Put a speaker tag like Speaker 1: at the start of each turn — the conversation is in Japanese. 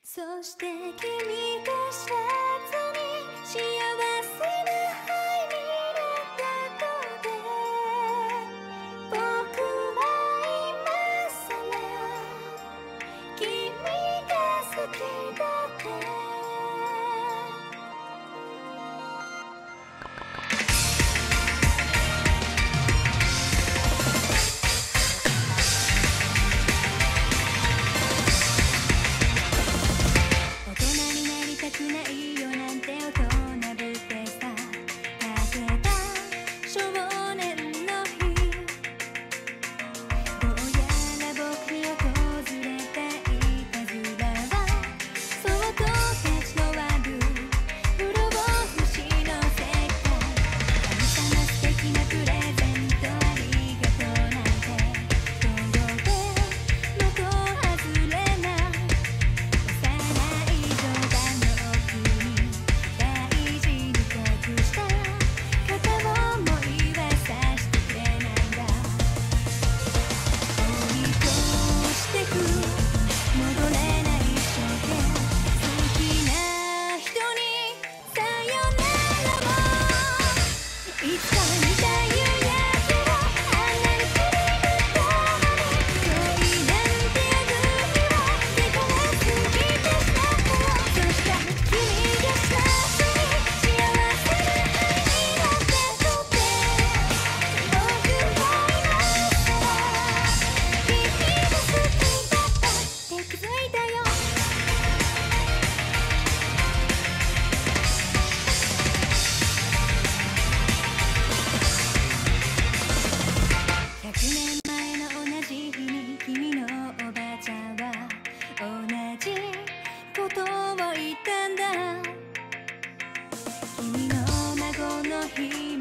Speaker 1: そして君が知らずに幸せな灰になったことで僕は今さら君が好きだってないよなんて大人ぶってさかけた少年の日どうやら僕に訪れていたずらはそっと立ち回る不老不死の世界神様素敵なプレゼントありがとうなんてどうで的外れなことを言ったんだ君の孫の日